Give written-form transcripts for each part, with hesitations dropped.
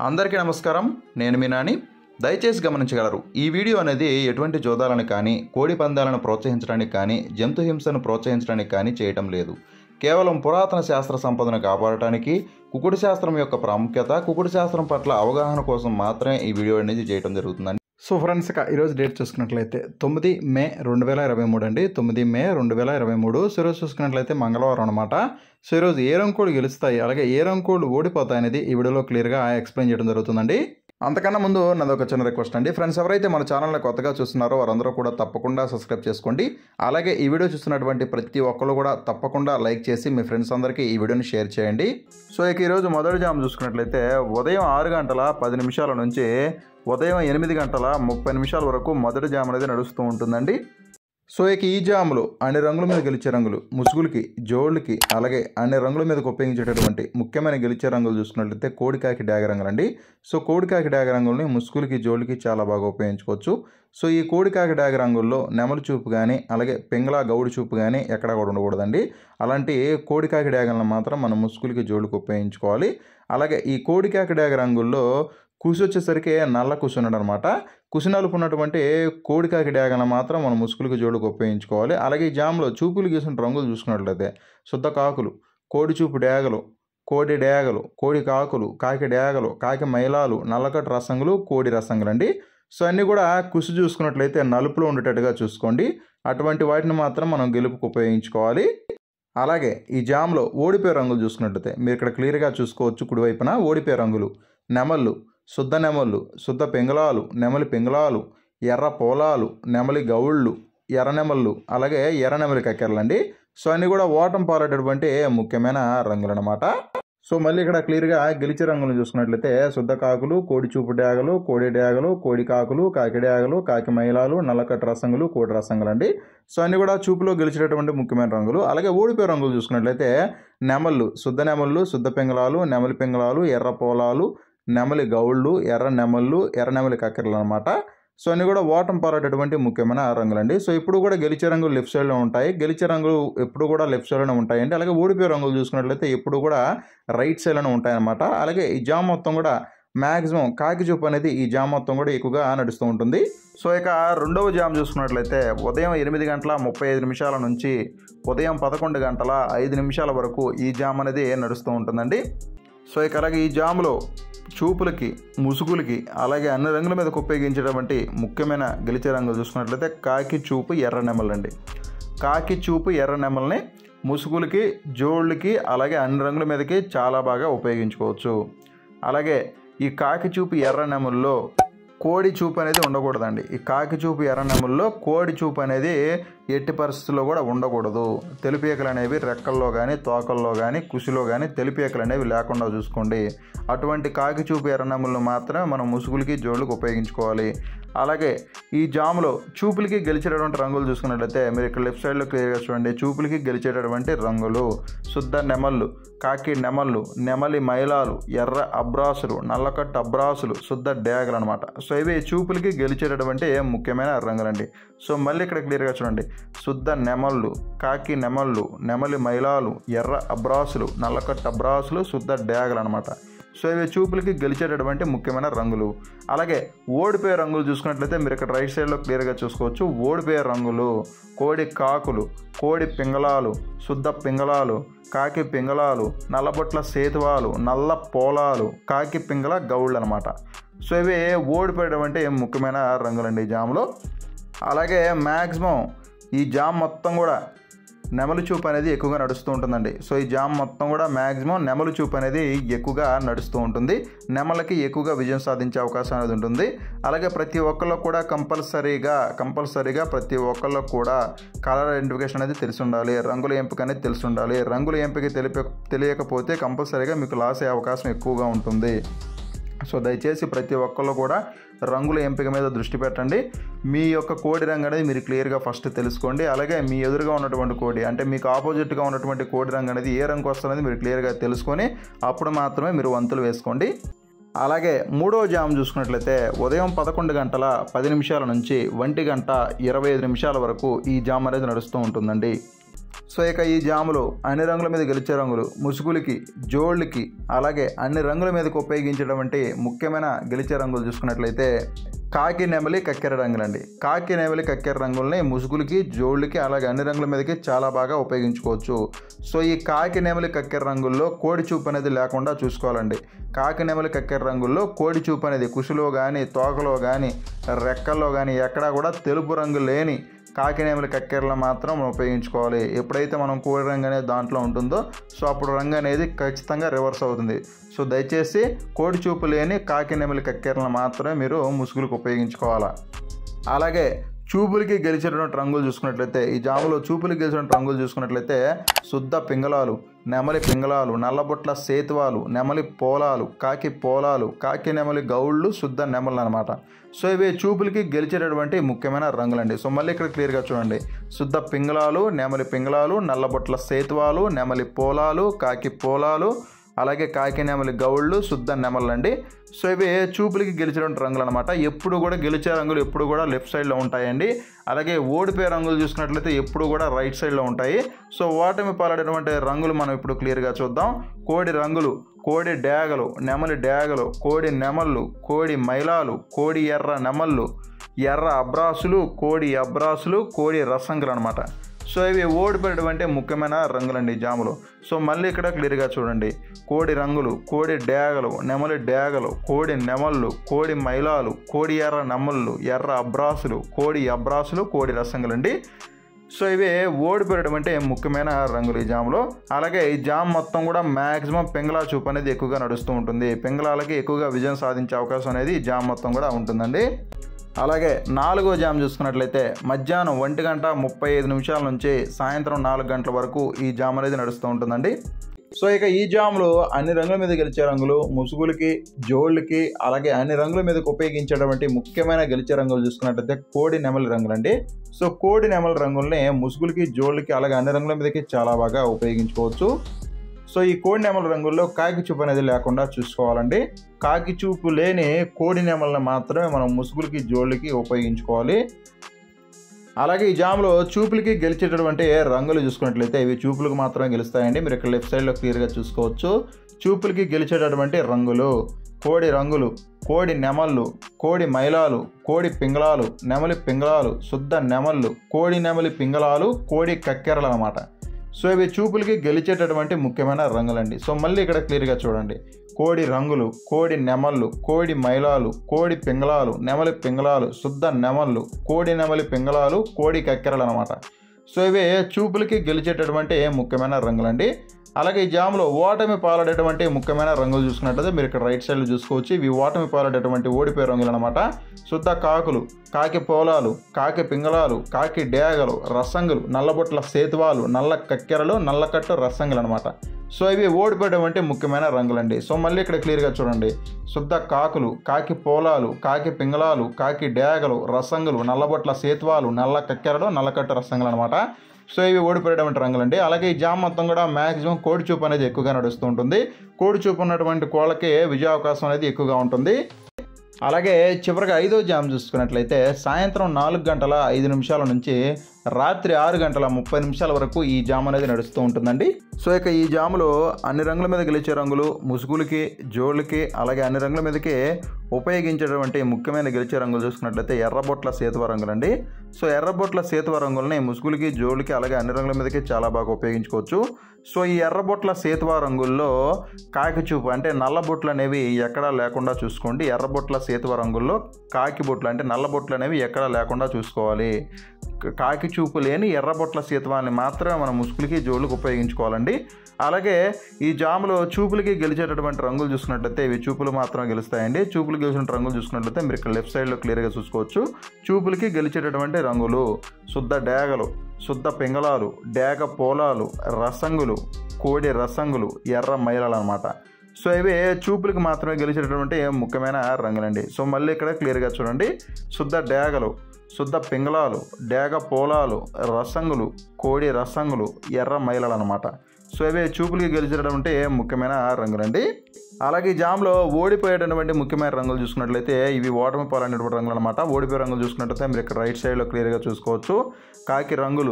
అందరికీ నమస్కారం. నేను మీ నాని. దయచేసి గమనించగలరు, ఈ వీడియో అనేది ఎటువంటి జోదాలను కానీ, కోడి పందాలను ప్రోత్సహించడానికి కానీ, జంతు హింసను ప్రోత్సహించడానికి కానీ చేయటం లేదు. కేవలం పురాతన శాస్త్ర సంపదను కాపాడటానికి, కుకుడు శాస్త్రం యొక్క ప్రాముఖ్యత, కుకుడు శాస్త్రం పట్ల అవగాహన కోసం మాత్రమే ఈ వీడియో అనేది చేయడం జరుగుతుందండి. సో ఫ్రెండ్స్, ఈరోజు డేట్ చూసుకున్నట్లయితే 9 మే 2023 అండి. 9 మే 2023. సో ఈరోజు చూసుకున్నట్లయితే మంగళవారం అనమాట. సో ఈరోజు ఏ రంగులు గెలుస్తాయి, అలాగే ఏ రంగులు ఓడిపోతాయి అనేది ఈ వీడియోలో క్లియర్గా ఎక్స్ప్లెయిన్ చేయడం జరుగుతుందండి. అంతకన్నా ముందు నాది ఒక చిన్న రిక్వెస్ట్ అండి. ఫ్రెండ్స్, ఎవరైతే మన ఛానల్ని కొత్తగా చూస్తున్నారో వారందరూ కూడా తప్పకుండా సబ్స్క్రైబ్ చేసుకోండి. అలాగే ఈ వీడియో చూస్తున్నటువంటి ప్రతి ఒక్కరు కూడా తప్పకుండా లైక్ చేసి మీ ఫ్రెండ్స్ అందరికీ ఈ వీడియోని షేర్ చేయండి. సో ఇక ఈరోజు మొదటి జామ్ చూసుకున్నట్లయితే ఉదయం 6 గంటల 10 నిమిషాల నుంచి ఉదయం 8 గంటల 30 నిమిషాల వరకు మొదటి జామ్ అనేది నడుస్తూ ఉంటుందండి. సో ఇక ఈ జాములు అన్ని రంగుల మీద గెలిచే రంగులు, ముసుగులకి, జోళ్ళకి, అలాగే అన్ని రంగుల మీదకి ఉపయోగించేటటువంటి ముఖ్యమైన గెలిచే రంగులు చూసుకున్నట్లయితే కోడికాకి డాగ రంగులండి. సో కోడికాకి డాగ రంగుల్ని ముసుగులకి, జోళ్ళకి చాలా బాగా ఉపయోగించుకోవచ్చు. సో ఈ కోడికాకి డాగ రంగుల్లో నెమలి చూపు కానీ, అలాగే పింగళ గౌడు చూపు కానీ ఎక్కడా కూడా ఉండకూడదండి. అలాంటి కోడికాకి డాగలను మాత్రం మనం ముసుగులకి, జోళ్ళకి ఉపయోగించుకోవాలి. అలాగే ఈ కోడికాకి డాగ రంగుల్లో కుసి వచ్చేసరికి నల్ల కుసి ఉన్నాడు అనమాట. కుసి నలుపు ఉన్నటువంటి కోడికాకి డాగలను మాత్రం మనం ముసుగులకి, జోళ్ళకి ఉపయోగించుకోవాలి. అలాగే ఈ జామ్లో చూపులు గీసిన రంగులు చూసుకున్నట్లయితే శుద్ధ కాకులు, కోడి చూపు డాగలు, కోడి డాగలు, కోడి కాకులు, కాకి డాగలు, కాకి మైలాలు, నల్లకట్టు రసంగులు, కోడి రసంగులు అండి. సో అన్నీ కూడా కుసి చూసుకున్నట్లయితే నలుపులో ఉండేటట్టుగా చూసుకోండి. అటువంటి వాటిని మాత్రం మనం గెలుపుకు ఉపయోగించుకోవాలి. అలాగే ఈ జామ్లో ఓడిపోయే రంగులు చూసుకున్నట్లయితే మీరు ఇక్కడ క్లియర్గా చూసుకోవచ్చు. కుడివైపున ఓడిపోయే రంగులు నెమళ్ళు, శుద్ధ నెమళ్ళు, శుద్ధ పింగళాలు, నెమలి పింగళాలు, ఎర్ర పోలాలు, నెమలి గౌళ్ళు, ఎర్ర నెమళ్ళు, అలాగే ఎర్ర నెమలి కక్కెరలండి. సో అన్నీ కూడా ఓటం పాలేటటువంటి ముఖ్యమైన రంగులు అనమాట. సో మళ్ళీ ఇక్కడ క్లియర్గా గెలిచే రంగులు చూసుకున్నట్లయితే శుద్ధ కాకులు, కోడి చూపు డాగలు, కోడి డాగలు, కోడి కాకులు, కాకి డాగలు, కాకి మైలాలు, నల్లకట్టు రసంగులు, కోడి రసంగులు అండి. సో అన్నీ కూడా చూపులో గెలిచేటటువంటి ముఖ్యమైన రంగులు. అలాగే ఓడిపోయే రంగులు చూసుకున్నట్లయితే నెమళ్ళు, శుద్ధ నెమళ్ళు, శుద్ధ పింగళాలు, నెమలి పింగళాలు, ఎర్ర పోలాలు, నెమలి గౌళ్ళు, ఎర్ర నెమళ్ళు, ఎర్ర నెమలి కక్కెరలు అనమాట. సో అన్నీ కూడా ఓటం పారేటటువంటి ముఖ్యమైన రంగులండి. సో ఇప్పుడు కూడా గెలిచే రంగులు లెఫ్ట్ సైడ్లో ఉంటాయి, గెలిచే రంగులు ఎప్పుడు కూడా లెఫ్ట్ సైడ్లోనే ఉంటాయండి. అలాగే ఓడిపోయే రంగులు చూసుకున్నట్లయితే ఎప్పుడు కూడా రైట్ సైడ్లోనే ఉంటాయన్నమాట. అలాగే ఈ జామ్ మొత్తం కూడా మ్యాక్సిమం కాకి చూపు అనేది ఈ జామ్ మొత్తం కూడా ఎక్కువగా నడుస్తూ ఉంటుంది. సో ఇక రెండవ జామ్ చూసుకున్నట్లయితే ఉదయం 8 గంటల 35 నిమిషాల నుంచి ఉదయం 11 గంటల 5 నిమిషాల వరకు ఈ జామ్ అనేది నడుస్తూ ఉంటుందండి. సో ఇక అలాగే ఈ జామ్లో చూపులకి, ముసుగులకి, అలాగే అన్ని రంగుల మీదకు ఉపయోగించేటువంటి ముఖ్యమైన గెలిచే రంగులు చూసుకున్నట్లయితే కాకి చూపు, ఎర్ర నెమలండి. కాకి చూపు, ఎర్ర నెమల్ని ముసుగులకి, జోళ్ళకి, అలాగే అన్ని రంగుల మీదకి చాలా బాగా ఉపయోగించుకోవచ్చు. అలాగే ఈ కాకి చూపు, ఎర్ర నెమల్లో కోడి చూపు అనేది ఉండకూడదండి. ఈ కాకి చూపు, ఎర్ర నెమల్లో కోడి చూపు అనేది ఎట్టి పరిస్థితుల్లో కూడా ఉండకూడదు. తెలుపేకలు అనేవి రెక్కల్లో కానీ, తోకల్లో కానీ, కుసిలో కానీ తెలుపేకలు అనేవి లేకుండా చూసుకోండి. అటువంటి కాకి చూపు, ఎర్ర నెమలను మాత్రమే మనం ముసుగులకి, జోళ్ళకి ఉపయోగించుకోవాలి. అలాగే ఈ జామ్లో చూపులకి గెలిచేటటువంటి రంగులు చూసుకున్నట్లయితే మీరు ఇక్కడ లెఫ్ట్ సైడ్లో క్లియర్గా చూడండి. చూపులకి గెలిచేటటువంటి రంగులు శుద్ధ నెమళ్ళు, కాకి నెమళ్ళు, నెమలి మైలాలు, ఎర్ర అబ్రాసులు, నల్లకట్టు అబ్రాసులు, శుద్ధ డాగలు అనమాట. సో ఇవి చూపులకి గెలిచేటటువంటి ముఖ్యమైన రంగులండి. సో మళ్ళీ ఇక్కడ క్లియర్గా చూడండి. శుద్ధ నెమళ్ళు, కాకి నెమళ్ళు, నెమలి మైలాలు, ఎర్ర అబ్రాసులు, నల్లకట్టు అబ్రాసులు, శుద్ధ డాగలు అనమాట. సో ఇవి చూపులకి గెలిచేటటువంటి ముఖ్యమైన రంగులు. అలాగే ఓడిపోయే రంగులు చూసుకున్నట్లయితే మీరు ఇక్కడ రైట్ సైడ్లో క్లియర్గా చూసుకోవచ్చు. ఓడిపోయే రంగులు కోడి కాకులు, కోడి పింగళాలు, శుద్ధ పింగళాలు, కాకి పింగళాలు, నల్లబొట్ల సేతువాలు, నల్ల పోలాలు, కాకి పింగళ గౌళ్ళు అనమాట. సో ఇవి ఓడిపోయేటువంటి ముఖ్యమైన రంగులండి ఈ జామ్లో. అలాగే మ్యాక్సిమం ఈ జామ్ మొత్తం కూడా నెమలి చూపు అనేది ఎక్కువగా నడుస్తూ ఉంటుందండి. సో ఈ జామ్ మొత్తం కూడా మ్యాక్సిమం నెమలి చూపు అనేది ఎక్కువగా నడుస్తూ ఉంటుంది. నెమలకి ఎక్కువగా విజయం సాధించే అవకాశం అనేది ఉంటుంది. అలాగే ప్రతి ఒక్కళ్ళు కూడా కంపల్సరీగా ప్రతి ఒక్కళ్ళు కూడా కలర్ ఐడెంటిఫికేషన్ అనేది తెలిసి ఉండాలి. రంగుల ఎంపిక అనేది తెలిసి ఉండాలి. రంగుల ఎంపిక తెలియకపోతే కంపల్సరీగా మీకు లాస్ అయ్యే అవకాశం ఎక్కువగా ఉంటుంది. సో దయచేసి ప్రతి ఒక్కళ్ళు కూడా రంగుల ఎంపిక మీద దృష్టి పెట్టండి. మీ యొక్క కోడి రంగు అనేది మీరు క్లియర్గా ఫస్ట్ తెలుసుకోండి. అలాగే మీ ఎదురుగా ఉన్నటువంటి కోడి, అంటే మీకు ఆపోజిట్గా ఉన్నటువంటి కోడి రంగు అనేది ఏ రంగు వస్తుందనేది మీరు క్లియర్గా తెలుసుకొని అప్పుడు మాత్రమే మీరు వంతులు వేసుకోండి. అలాగే మూడవ జామ్ చూసుకున్నట్లయితే ఉదయం 11 గంటల 10 నిమిషాల నుంచి 1 గంట 25 నిమిషాల వరకు ఈ జామ్ అనేది నడుస్తూ ఉంటుందండి. సో ఇక ఈ జాములో అన్ని రంగుల మీద గెలిచే రంగులు ముసుగులకి, జోళ్ళకి, అలాగే అన్ని రంగుల మీదకి ఉపయోగించేటువంటి ముఖ్యమైన గెలిచే రంగులు చూసుకున్నట్లయితే కాకి, నెమలి, కక్కెర రంగులండి. కాకి, నెమలి, కక్కెర రంగుల్ని ముసుగులకి, జోళ్ళకి, అలాగే అన్ని రంగుల మీదకి చాలా బాగా ఉపయోగించుకోవచ్చు. సో ఈ కాకి, నెమలి, కక్కెర రంగుల్లో కోడి చూపు అనేది లేకుండా చూసుకోవాలండి. కాకి, నెమలి, కక్కెర రంగుల్లో కోడి చూపు అనేది కుషులో కానీ, తోకలో కానీ, రెక్కల్లో కానీ ఎక్కడా కూడా తెలుపు రంగు లేని కాకి, నెమలి, కక్కెరలో మాత్రం మనం ఉపయోగించుకోవాలి. ఎప్పుడైతే మనం కోడి రంగు అనేది దాంట్లో ఉంటుందో సో అప్పుడు రంగు అనేది ఖచ్చితంగా రివర్స్ అవుతుంది. సో దయచేసి కోడి చూపు లేని కాకి, నెమలి, కక్కెరలను మాత్రమే మీరు ముసుగులకు ఉపయోగించుకోవాలి. అలాగే చూపులకి గెలిచేటువంటి రంగులు చూసుకున్నట్లయితే ఈ జాములో చూపులకి గెలిచినటువంటి రంగులు చూసుకున్నట్లయితే శుద్ధ పింగళాలు, నెమలి పింగళాలు, నల్లబొట్ల సేతువాలు, నెమలి పోలాలు, కాకి పోలాలు, కాకి నెమలి గౌళ్ళు, శుద్ధ నెమలు అనమాట. సో ఇవి చూపులకి గెలిచేటటువంటి ముఖ్యమైన రంగులండి. సో మళ్ళీ ఇక్కడ క్లియర్గా చూడండి. శుద్ధ పింగళాలు, నెమలి పింగళాలు, నల్లబొట్ల సేతువాలు, నెమలి పోలాలు, కాకి పోలాలు, అలాగే కాకి నెమలి గౌళ్ళు, శుద్ధ నెమలండి. సో ఇవి చూపులకి గెలిచేటువంటి రంగులు అనమాట. ఎప్పుడు కూడా గెలిచే రంగులు ఎప్పుడు కూడా లెఫ్ట్ సైడ్లో ఉంటాయండి. అలాగే ఓడిపోయే రంగులు చూసుకున్నట్లయితే ఎప్పుడు కూడా రైట్ సైడ్లో ఉంటాయి. సో ఓటమి పాలైనటువంటి రంగులు మనం ఇప్పుడు క్లియర్గా చూద్దాం. కోడి రంగులు, కోడి డేగలు, నెమలి డేగలు, కోడి నెమళ్ళు, కోడి మైలాలు, కోడి ఎర్ర నెమళ్ళు, ఎర్ర అబ్రాసులు, కోడి అబ్రాసులు, కోడి రసంగులు అనమాట. సో ఇవి ఓడిపోయేటువంటి ముఖ్యమైన రంగులండి జాములు. సో మళ్ళీ ఇక్కడ క్లియర్గా చూడండి. కోడి రంగులు, కోడి డేగలు, నెమలి డేగలు, కోడి నెమళ్ళు, కోడి మైలాలు, కోడి ఎర్ర నెమళ్ళు, ఎర్ర అబ్రాసులు, కోడి అబ్రాసులు, కోడి రసంగులండి. సో ఇవి ఓడిపోయేటువంటి ముఖ్యమైన రంగులు ఈ జాములో. అలాగే ఈ జామ్ మొత్తం కూడా మ్యాక్సిమం పింగళా చూపు అనేది ఎక్కువగా నడుస్తూ ఉంటుంది. పింగళాలకి ఎక్కువగా విజయం సాధించే అవకాశం అనేది ఈ జామ్ మొత్తం కూడా ఉంటుందండి. అలాగే 4వ జామ్ చూసుకున్నట్లయితే మధ్యాహ్నం 1:35 నుంచి సాయంత్రం 4 గంటల వరకు ఈ జామ్ అనేది నడుస్తూ ఉంటుందండి. సో ఇక ఈ జామ్లో అన్ని రంగుల మీద గెలిచే రంగులు ముసుగులకి, జోళ్ళకి, అలాగే అన్ని రంగుల మీదకి ఉపయోగించేటువంటి ముఖ్యమైన గెలిచే రంగులు చూసుకున్నట్లయితే కోడి, నెమలి రంగులండి. సో కోడి, నెమలి రంగుల్ని ముసుగులకి, జోళ్ళకి, అలాగే అన్ని రంగుల మీదకి చాలా బాగా ఉపయోగించుకోవచ్చు. సో ఈ కోడి, నెమలి రంగుల్లో కాకి చూపు అనేది లేకుండా చూసుకోవాలండి. కాకి చూపు లేని కోడి, నెమలను మాత్రమే మనం ముసుగులకి, జోళ్ళకి ఉపయోగించుకోవాలి. అలాగే ఈ జామ్లో చూపులకి గెలిచేటటువంటి రంగులు చూసుకున్నట్లయితే ఇవి చూపులకు మాత్రమే గెలుస్తాయండి. మీరు ఇక్కడ లెఫ్ట్ సైడ్లో క్లియర్గా చూసుకోవచ్చు. చూపులకి గెలిచేటటువంటి రంగులు కోడి రంగులు, కోడి నెమళ్ళు, కోడి మైలాలు, కోడి పింగళాలు, నెమలి పింగళాలు, శుద్ధ నెమళ్ళు, కోడి నెమలి పింగళాలు, కోడి కక్కెరలు అనమాట. సో ఇవి చూపులకి గెలిచేటటువంటి ముఖ్యమైన రంగులండి. సో మళ్ళీ ఇక్కడ క్లియర్గా చూడండి. కోడి రంగులు, కోడి నెమళ్ళు, కోడి మైలాలు, కోడి పింగళాలు, నెమలి పింగళాలు, శుద్ధ నెమళ్ళు, కోడి నెమలి పింగళాలు, కోడి కక్కెరలు అనమాట. సో ఇవి చూపులకి గెలిచేటటువంటి ముఖ్యమైన రంగులండి. అలాగే ఈ జామ్లో ఓటమి పాలడేటువంటి ముఖ్యమైన రంగులు చూసుకున్నట్లయితే మీరు ఇక్కడ రైట్ సైడ్లో చూసుకోవచ్చు. ఇవి ఓటమి పాలడేటువంటి ఓడిపోయే రంగులు అనమాట. శుద్ధ కాకులు, కాకి పోలాలు, కాకి పింగళాలు, కాకి డేగలు, రసంగులు, నల్లబొట్ల సేతువాలు, నల్ల కక్కెరలు, నల్లకట్టు రసంగులు అనమాట. సో ఇవి ఓడిపోయేటువంటి ముఖ్యమైన రంగులండి. సో మళ్ళీ ఇక్కడ క్లియర్గా చూడండి. శుద్ధ కాకులు, కాకి పోలాలు, కాకి పింగళాలు, కాకి డేగలు, రసంగులు, నల్లబొట్ల సేతువాలు, నల్ల కక్కెరలు, నల్లకట్టు రసంగులు అనమాట. సో ఇవి ఓడిపోయేటువంటి రంగులండి. అలాగే ఈ జామ్ మొత్తం కూడా మ్యాక్సిమం కోడి చూపు అనేది ఎక్కువగా నడుస్తూ ఉంటుంది. కోడి చూపు ఉన్నటువంటి కోళ్ళకి విజయ అవకాశం అనేది ఎక్కువగా ఉంటుంది. అలాగే చివరిగా 5వ జామ్ చూసుకున్నట్లయితే సాయంత్రం 4:05 నుంచి రాత్రి 6:30 వరకు ఈ జామ్ అనేది నడుస్తూ ఉంటుందండి. సో ఇక ఈ జాములో అన్ని రంగుల మీద గెలిచే రంగులు ముసుగులకి, జోళ్ళకి, అలాగే అన్ని రంగుల మీదకి ఉపయోగించేటువంటి ముఖ్యమైన గెలిచే రంగులు చూసుకున్నట్లయితే ఎర్రబొట్ల సేతువ రంగులండి. సో ఎర్రబొట్ల సేతువ రంగుల్ని ముసుగులకి, జోళ్ళకి, అలాగే అన్ని రంగుల మీదకి చాలా బాగా ఉపయోగించుకోవచ్చు. సో ఈ ఎర్రబొట్ల సేతువ రంగుల్లో కాకి చూపు అంటే నల్ల బొట్లు అనేవి ఎక్కడా లేకుండా చూసుకోండి. ఎర్రబొట్ల సేతువ రంగుల్లో కాకి బొట్లు అంటే నల్ల బొట్లు అనేవి ఎక్కడా లేకుండా చూసుకోవాలి. కాకి చూపు లేని ఎర్రబొట్ల సేతువాన్ని మాత్రమే మనం ముసుగులకి, జోళ్ళకి ఉపయోగించుకోవాలండి. అలాగే ఈ జాములో చూపులకి గెలిచేటటువంటి రంగులు చూసుకున్నట్లయితే ఇవి చూపులు మాత్రం గెలుస్తాయండి. చూపులు గెలిచిన రంగులు చూసుకున్నట్లయితే మీరు ఇక్కడ లెఫ్ట్ సైడ్లో క్లియర్గా చూసుకోవచ్చు. చూపులకి గెలిచేటటువంటి రంగులు శుద్ధ డేగలు, శుద్ధ పింగళాలు, డేగ పోలాలు, రసంగులు, కోడి రసంగులు, ఎర్ర మైలాలు అనమాట. సో ఇవి చూపులకి మాత్రమే గెలిచేటటువంటి ముఖ్యమైన రంగులండి. సో మళ్ళీ ఇక్కడ క్లియర్గా చూడండి. శుద్ధ డేగలు, శుద్ధ పింగళాలు, డేగ పోలాలు, రసంగులు, కోడి రసంగులు, ఎర్ర మైలాలు అనమాట. సో ఇవి చూపులకి గెలిచేటటువంటి ముఖ్యమైన రంగులండి. అలాగే ఈ జామ్లో ఓడిపోయేటటువంటి ముఖ్యమైన రంగులు చూసుకున్నట్లయితే ఇవి ఓటమి పాలైనటువంటి రంగులు అనమాట. ఓడిపోయే రంగులు చూసుకున్నట్లయితే మీరు ఇక్కడ రైట్ సైడ్లో క్లియర్గా చూసుకోవచ్చు. కాకి రంగులు,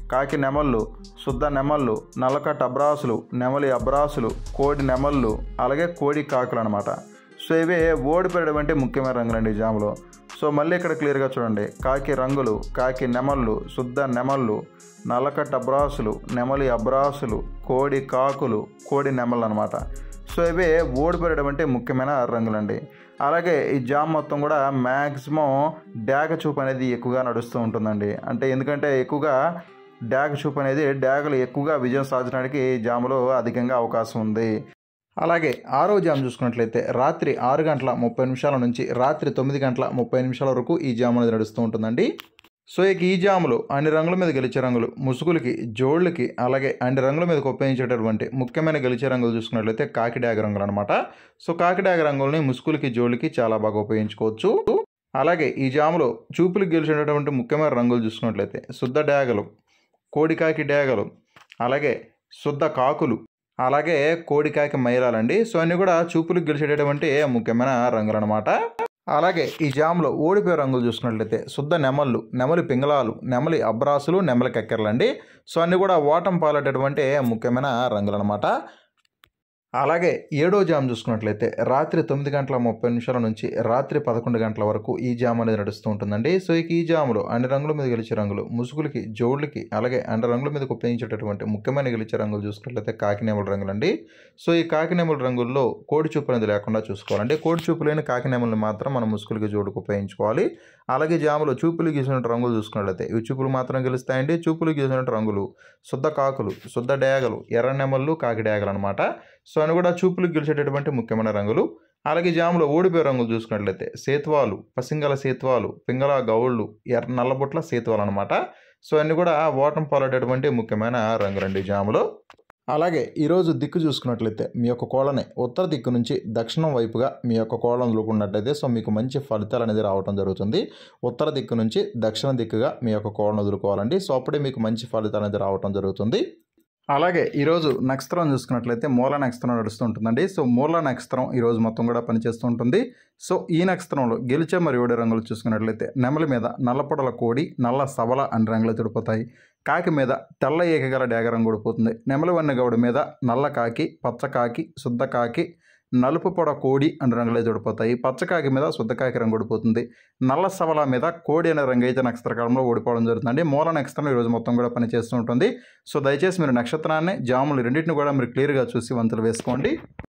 కాకి నెమళ్ళు, శుద్ధ నెమళ్ళు, నల్లకట్ట అబ్రాసులు, నెమలి అబ్రాసులు, కోడి నెమళ్ళు, అలాగే కోడి కాకులు అనమాట. సో ఇవే ఓడిపోయేటువంటి ముఖ్యమైన రంగులండి ఈ జాములో. సో మళ్ళీ ఇక్కడ క్లియర్గా చూడండి, కాకి రంగులు, కాకి నెమళ్ళు, శుద్ధ నెమళ్ళు, నల్లకట్ట అబ్రాసులు, నెమలి అబ్రాసులు, కోడి కాకులు, కోడి నెమళ్ళు అనమాట. సో ఇవే ఓడిపోయేటువంటి ముఖ్యమైన రంగులండి. అలాగే ఈ జామ్ మొత్తం కూడా మ్యాక్సిమం డాగ చూపు అనేది ఎక్కువగా నడుస్తూ ఉంటుందండి. అంటే ఎందుకంటే ఎక్కువగా డాగ చూపు అనేది డాగలు ఎక్కువగా విజయం సాధించడానికి ఈ జాములో అధికంగా అవకాశం ఉంది. అలాగే 6వ జామ్ చూసుకున్నట్లయితే రాత్రి 6:30 నుంచి రాత్రి 9:30 వరకు ఈ జామ్ అనేది నడుస్తూ ఉంటుందండి. సో ఇక ఈ జాములో అన్ని రంగుల మీద గెలిచే రంగులు ముసుగులకి, జోళ్ళకి, అలాగే అన్ని రంగుల మీద ఉపయోగించేటటువంటి ముఖ్యమైన గెలిచే రంగులు చూసుకున్నట్లయితే కాకి డాగ రంగులు అనమాట. సో కాకి డాగ రంగుల్ని ముసుగులకి, జోళ్ళకి చాలా బాగా ఉపయోగించుకోవచ్చు. అలాగే ఈ జాములో చూపులకు గెలిచేటటువంటి ముఖ్యమైన రంగులు చూసుకున్నట్లయితే శుద్ధ డాగలు, కోడికాకి డాగలు, అలాగే శుద్ధ కాకులు, అలాగే కోడికాకి మైలాలండి. సో అన్నీ కూడా చూపులకు గెలిచేటటువంటి ముఖ్యమైన రంగులు అనమాట. అలాగే ఈ జామ్లో ఓడిపోయే రంగులు చూసుకున్నట్లయితే శుద్ధ నెమళ్ళు, నెమలి పింగళాలు, నెమలి అబ్రాసులు, నెమలి కక్కెరలండి. సో అన్నీ కూడా ఓటం పాలేటటువంటి ముఖ్యమైన రంగులు అనమాట. అలాగే 7వ జామ్ చూసుకున్నట్లయితే రాత్రి 9:30 నుంచి రాత్రి 11 వరకు ఈ జామ్ అనేది నడుస్తూ ఉంటుందండి. సో ఇక ఈ జాములో అన్ని రంగుల మీద గెలిచే రంగులు ముసుగులకి, జోళ్ళకి, అలాగే అన్ని రంగుల మీద ఉపయోగించేటటువంటి ముఖ్యమైన గెలిచే రంగులు చూసుకున్నట్లయితే కాకినేముల రంగులండి. సో ఈ కాకినేముల రంగుల్లో కోడి చూపు అనేది లేకుండా చూసుకోవాలండి. కోడి చూపు లేని కాకినేములను మాత్రం మనం ముసుగులకి, జోడుకు ఉపయోగించుకోవాలి. అలాగే జాములో చూపులు గీసినట్టు రంగులు చూసుకున్నట్లయితే ఇవి చూపులు మాత్రం గెలుస్తాయండి. చూపులు గీసినట్టు రంగులు శుద్ధ కాకులు, శుద్ధ డేగలు, ఎర్ర నెమళ్ళు, కాకి డేగలు అనమాట. సో అని కూడా చూపులకు గెలిచేటటువంటి ముఖ్యమైన రంగులు. అలాగే జాములో ఓడిపోయే రంగులు చూసుకున్నట్లయితే సేతువాలు, పసింగల సేతువాలు, పింగళ గౌళ్ళు, నల్లబొట్ల సేతువాలు అనమాట. సో అన్నీ కూడా ఓటం పాలేటటువంటి ముఖ్యమైన రంగులండి జాములో. అలాగే ఈరోజు దిక్కు చూసుకున్నట్లయితే మీ యొక్క కోళ్ళని ఉత్తర దిక్కు నుంచి దక్షిణం వైపుగా మీ యొక్క కోళ్ళను వదులుకున్నట్లయితే సో మీకు మంచి ఫలితాలు అనేది రావడం జరుగుతుంది. ఉత్తర దిక్కు నుంచి దక్షిణ దిక్కుగా మీ యొక్క కోళ్ళను వదులుకోవాలండి. సో అప్పుడే మీకు మంచి ఫలితాలు అనేది రావడం జరుగుతుంది. అలాగే ఈరోజు నక్షత్రం చూసుకున్నట్లయితే మూల నక్షత్రం నడుస్తూ ఉంటుందండి. సో మూల నక్షత్రం ఈరోజు మొత్తం కూడా పనిచేస్తూ ఉంటుంది. సో ఈ నక్షత్రంలో గెలిచే మరియు ఓడే రంగులు చూసుకున్నట్లయితే నెమలి మీద నల్లపొడల కోడి, నల్ల సవల అన్ని రంగులు తిడిపోతాయి. కాకి మీద తెల్ల ఏకగల డేగ రంగు ఊడిపోతుంది. నెమలి వన్నె గౌడు మీద నల్ల కాకి, పచ్చ కాకి, శుద్ధ కాకి, నలుపు పొడ కోడి అనే రంగులే చూడిపోతాయి. పచ్చకాకి మీద శుద్ధకాకి రంగు ఓడిపోతుంది. నల్ల సవల మీద కోడి అనే రంగు అయితే నక్షత్రకాలంలో ఓడిపోవడం జరుగుతుందండి. మూల నక్షత్రం ఈరోజు మొత్తం కూడా పనిచేస్తూ ఉంటుంది. సో దయచేసి మీరు నక్షత్రాన్ని, జాములు రెండింటిని కూడా మీరు క్లియర్గా చూసి వంతులు వేసుకోండి.